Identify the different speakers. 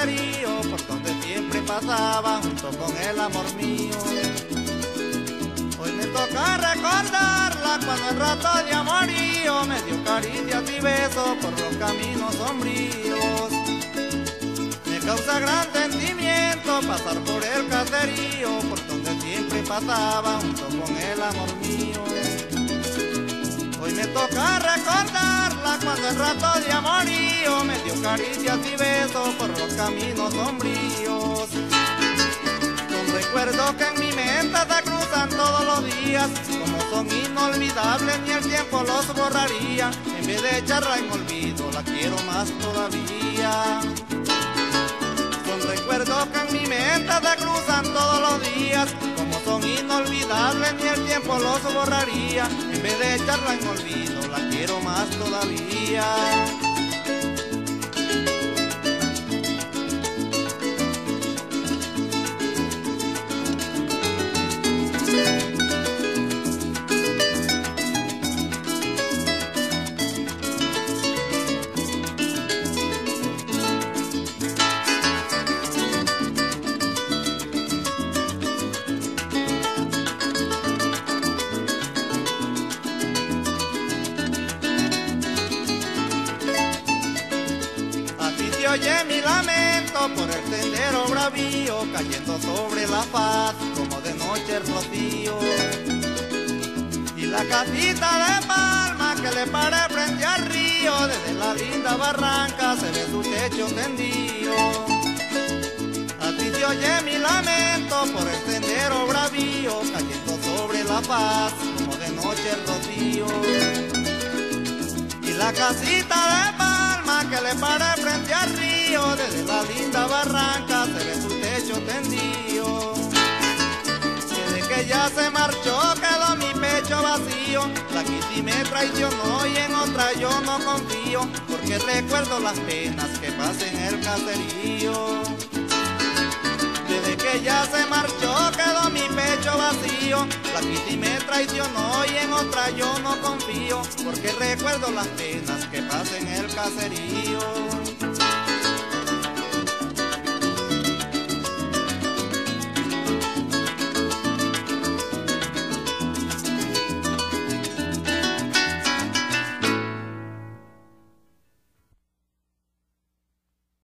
Speaker 1: caserío, por donde siempre pasaba junto con el amor mío. Hoy me toca recordarla cuando en rato de amorío me dio caricias y besos por los caminos sombríos. Me causa gran sentimiento pasar por el caserío, por donde siempre pasaba junto con el amor mío. Hoy me toca recordarla cuando en rato de amorío me dio caricias y besos por los caminos sombríos. Son recuerdos que en mi mente se cruzan todos los días, como son inolvidables ni el tiempo los borraría. En vez de echarla en olvido la quiero más todavía. Son recuerdos que en mi mente se cruzan todos los días, como son inolvidables ni el tiempo los borraría. En vez de echarla en olvido la quiero más todavía. Oye mi lamento por el sendero bravío, cayendo sobre la faz como de noche el rocío. Y la casita de palma que le para frente al río, desde la linda barranca se ve su techo tendido. Así se oye mi lamento por el sendero bravío, cayendo sobre la faz como de noche el rocío. Y la casita de palma que le para frente al río, desde la linda barranca se ve su techo tendido. Desde que ya se marchó quedó mi pecho vacío, la quise me traicionó y en otra yo no confío, porque recuerdo las penas que pasé en el caserío. Desde que ya se marchó quedó mi pecho vacío, la quise me traicionó y en otra yo no confío, porque recuerdo las penas que pasé en el caserío.